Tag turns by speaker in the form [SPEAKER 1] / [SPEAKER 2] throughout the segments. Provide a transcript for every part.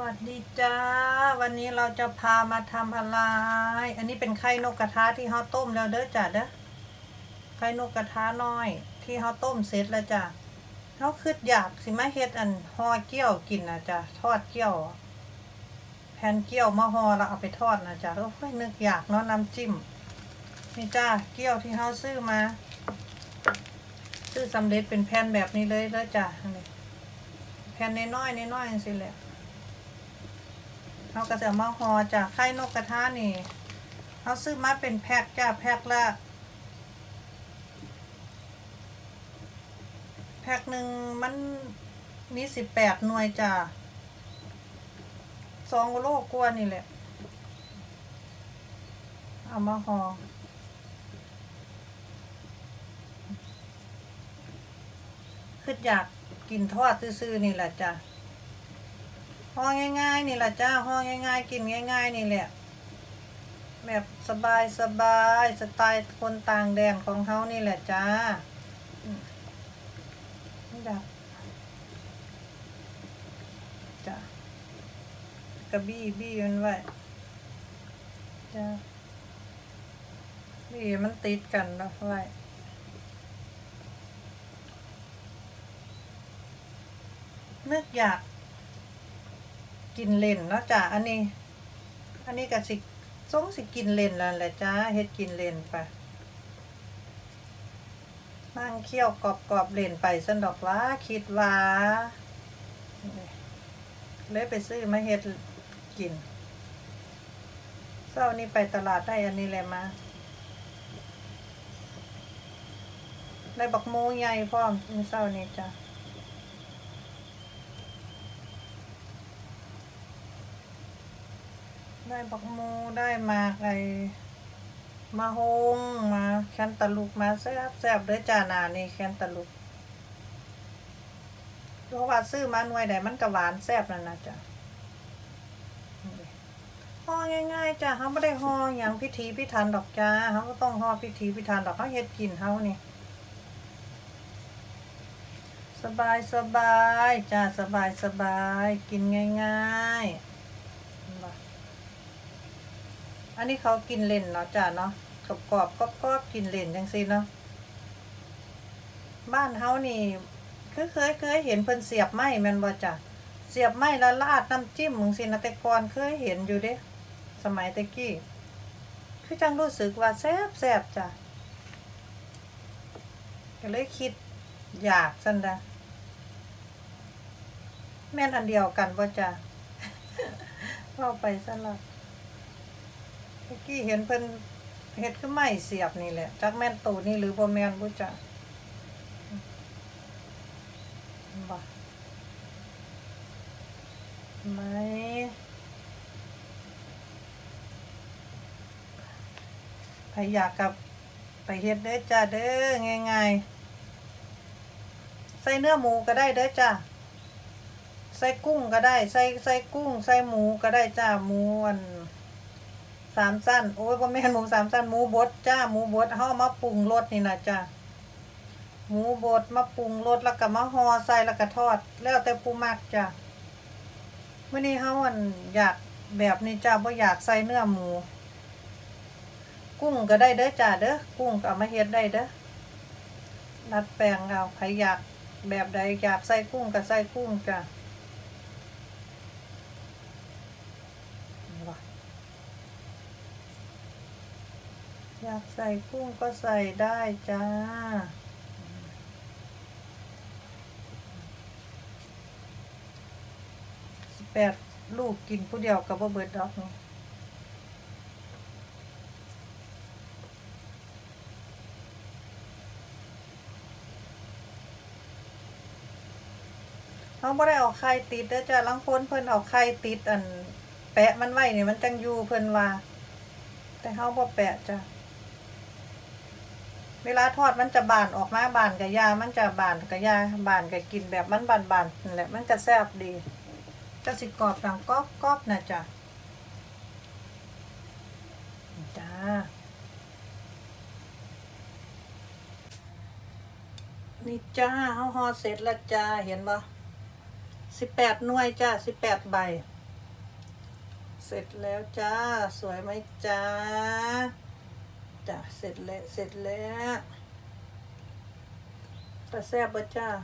[SPEAKER 1] วัสดีจ้าวันนี้เราจะพามาทำอะไรอันนี้เป็นไข่นกกระทะที่เขาต้มแล้วเด้อจ้ะเด้อไข่นกกระทะน้อยที่เขาต้มเสร็จแล้วจ้ะเขาคืออยากสิมาเฮ็ดอันห่อเกี๊ยวกินนะจ้ะทอดเกี๊ยวแผ่นเกี๊ยวมาห่อแล้วเอาไปทอดนะจ้ะนึกอยากเนาะน้ำจิ้มนี่จ้าเกี๊ยวที่เขาซื้อสำเร็จเป็นแผ่นแบบนี้เลยแล้วจ้ะแผ่นน้อยๆสิแหละเขาก็จะมาห่อจากไข่นกกระทะนี่เขาซื้อมาเป็นแพ็คจ้าแพ็คหนึ่งมันมี18 หน่วยจ้า2 โลกว่านี่แหละเอามาห่อคืออยากกินทอดซื่อๆนี่แหละจ้าห่อง่ายๆนี่แหละจ้าห่อง่ายๆกินง่ายๆนี่แหละแบบสบายสไตล์คนต่างแดนของเขานี่แหละจ้าจ้ากระบี้มันไว้จ้าบี้มันติดกันแล้วไว้นึกอยากกินเล่นเนาะจ้าอันนี้ก็สิกินเล่นแล้วแหละจ้าเฮ็ดกินเล่นไปนั่งเคี่ยวกรอบเล่นไปสันดอกว่าคิดว่าเลยไปซื้อมาเฮ็ดกินเช้านี้ไปตลาดได้อันนี้แหละมาได้บักหมูใหญ่พร้อมเช้านี้จ้าได้บักหมูได้มามาฮงมาแคนตาลูกมาแซ่บเด้อจ้านานี่แคนตาลูกเพราะว่าซื้อมาหน่วยใดมันก็หวานแซ่บนั่นนะจ้ะห่อง่ายๆจ้ะเขาไม่ได้ห่ออย่างพิถีพิถันดอกจ้าเขาก็ต้องห่อพิถีพิถันดอกเขาเฮ็ดกินเขานี่สบายจ้าสบายกินง่ายๆอันนี้เขากินเล่นเนาะจ้าเนาะกรอบกินเล่นจังซี่เนาะบ้านเฮานี่คือเคยเห็นเพิ่นเสียบไม้แม่นบ่จ้ะเสียบไม้แล้วราดน้ำจิ้มจังซี่นะแต่ก่อนเคยเห็นอยู่เด้สมัยตะกี้คือจังรู้สึกว่าแซ่บจ้ะก็เลยคิดอยากซั่นดะแม่นอันเดียวกันบ่จ้ะเข้าไปซะละตะกี้เห็นเพิ่นเฮ็ดคือไม้เสียบนี่แหละจักแม่นตูนี่หรือบ่แม่นบ่จ้ะบ่ไม่ใครอยากกับไปเฮ็ดเด้อจ้าเด้อง่ายๆใส่เนื้อหมูก็ได้เด้อจ้าใส่กุ้งก็ได้ใส่กุ้งใส่หมูก็ได้จ้าหมูอัน3 สั้นโอ้ยบ่แม่นหมู3 สั้นหมูบดจ้าหมูบดเฮามาปรุงรสนี่นะจ้าหมูบดมาปรุงรสแล้วก็มาห่อใส่แล้วก็ทอดแล้วแต่ผู้มักจ้ามื้อนี้เฮาอยากแบบนี้จ้าบ่อยากใส่เนื้อหมูกุ้งก็ได้เด้อจ้าเด้อกุ้งก็เอามาเฮ็ดได้เด้อดัดแปลงเอาใครอยากแบบใดอยากใส่กุ้งก็ใส่กุ้งจ้าอยากใส่กุ้งก็ใส่ได้จ้า18 ลูกกินผู้เดียวก็บ่เบิดดอกนี่เขาบ่ได้เอาไข่ติดเด้อจ้าลางคนเพิ่นเอาไข่ติดแปะมันไว้นี่มันจังอยู่เพิ่นว่าแต่เฮาบ่แปะจ้าเวลาทอดมันจะบานออกมาบานกับยามันจะบานกับยาบานกับกินแบบมันบานนั่นแหละมันก็แซ่บดีจะสิกรอบดังกรอบนะจ้ะจ้านี่จ้าเฮาห่อเสร็จแล้วจ้าเห็นบ่18 หน่วยจ้า18 ใบเสร็จแล้วจ้าสวยไหมจ้าจ้ะเสร็จแล้วแต่แซ่บบ่จ้า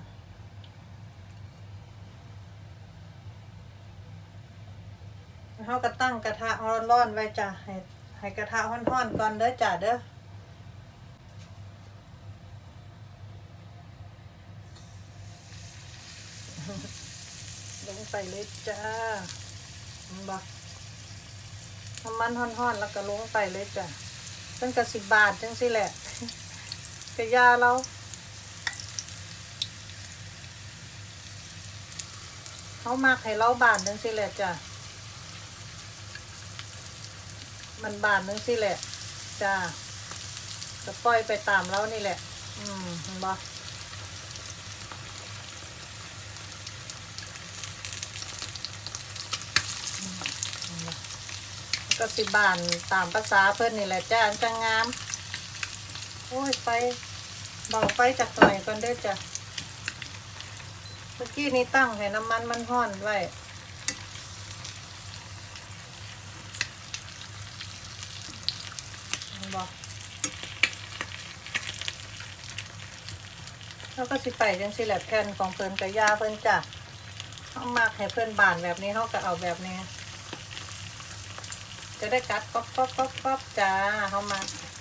[SPEAKER 1] เขาก็ตั้งกระทะร้อนๆไว้จ้ะให้กระทะร้อนๆก่อนเด้อจ้ะเด้อลงไปเลยจ้าบ่น้ำมันร้อนๆแล้วก็ลงไปเลยจ้ะตั้งแต่10 บาทจังสิแหละกระยาเราเขามากให้เราบาทจังสิแหละจ้ะมันบาทนึงสิแหละจ้าจะปล่อยไปตามแล้วนี่แหละเห็นบ่ก็10 บาทตามภาษาเพิ่นนี่แหละจ้าจังงามโอ้ยไปเบาไปจากหน่อยก่อนเด้อจ้ะเมื่อกี้นี้ตั้งให้น้ำมันมันร้อนไว้บอกแล้วก็สิไปจังสิแหละแผ่นของเพิ่นกับยาเพิ่นจ้ะเขามากให้เพิ่นบานแบบนี้เขาก็เอาแบบนี้จะได้กัดป๊อบจ้าเขามา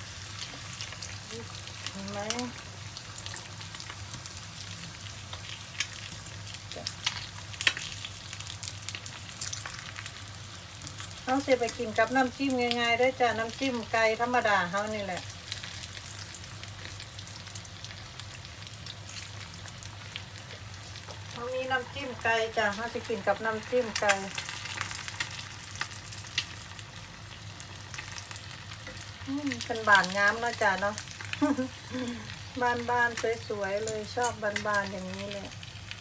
[SPEAKER 1] เห็นไหมเขาสิไปกินกับน้ำจิ้มง่ายๆด้วยจ้ะน้ำจิ้มไก่ธรรมดาเขานี่แหละเขามีน้ำจิ้มไก่จ้ะเขาจะกินกับน้ำจิ้มไก่เป็นบานงามเนาะจ้ะเนาะ บ้านสวยๆเลยชอบบ้านอย่างนี้เลย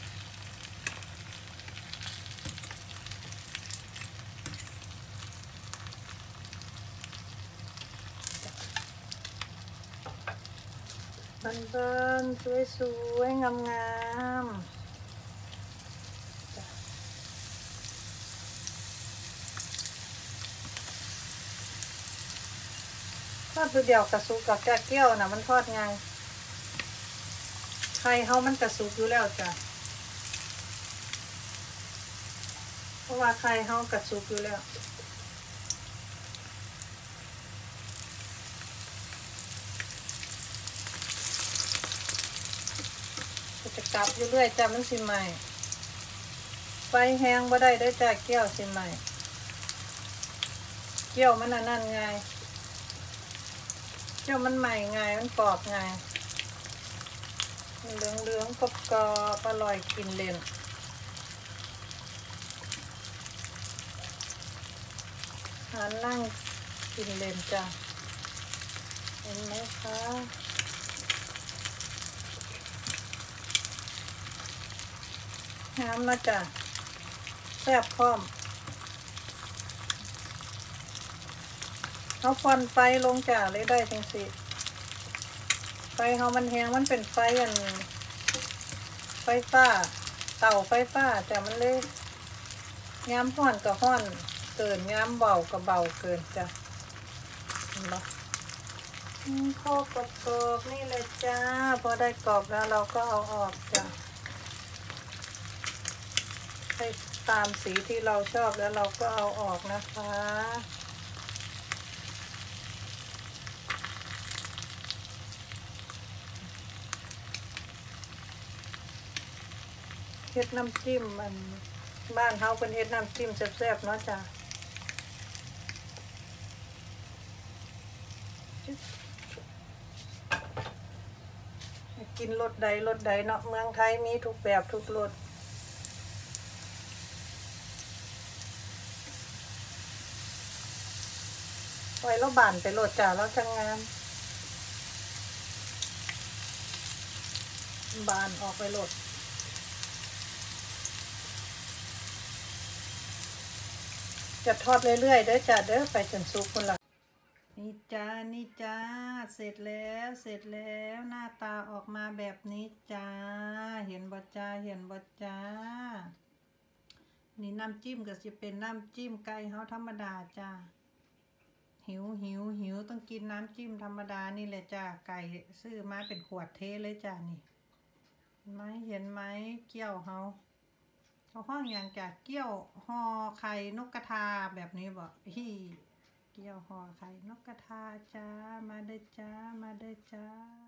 [SPEAKER 1] บ้านสวยๆงามๆทอดเดียวกระสุกกับแก้เกี้ยวนะมันทอดง่ายไข่เขามันกระสุกอยู่แล้วจ้ะเพราะว่าไข่เขากระสุกอยู่แล้วจะกลับอยู่เรื่อยจ้ะมันสิใหม่ไฟแห้งบ่ได้เด้อจ้ะเกี้ยวสิใหม่เกี้ยวมันนั่นไงเกี้ยวมันใหม่ไงมันกรอบไงเหลืองกรอบอร่อยกินเล่นนั่งกินเล่นจ้ะเห็นไหมคะน้ำนะจ้ะแซ่บพร้อมเอาควันไฟลงจ้ะเลยได้จังสิไฟเขามันแห้งมันเป็นไฟไฟฟ้าเตาไฟฟ้าแต่มันเลยย้ำห้อนกับห้อนเกินย้ำเบากับเบาเกินจ้ะเห็นไหมข้อกรอบๆนี่เลยจ้าพอได้กรอบแล้วเราก็เอาออกจ้ะให้ตามสีที่เราชอบแล้วเราก็เอาออกนะคะเฮ็ดน้ำจิ้มมันบ้านเฮาเป็นเฮ็ดน้ำจิ้มแซ่บๆเนาะจ้ะกินรสใดเนาะเมืองไทยมีทุกแบบทุกรสไว้แล้วบานไปโลดจ้ะแล้วจังงามบานออกไปโลดจะทอดเรื่อยๆเด้อจ้ะเด้อไปจนสุกคนละนี่จ้าเสร็จแล้วหน้าตาออกมาแบบนี้จ้าเห็นบ่จ้านี่หน้ำจิ้มก็จะเป็นน้ำจิ้มไก่เฮาธรรมดาจ้าหิวต้องกินน้ำจิ้มธรรมดานี่แหละจ้าไก่ซื้อมาเป็นขวดเทเลยจ้านี่เห็นไหมเกี๊ยวเขาห้องอย่างจากเกี๊ยวห่อไข่นกกระทาแบบนี้บ่เกี๊ยวห่อไข่นกกระทาจ้ามาได้จ้า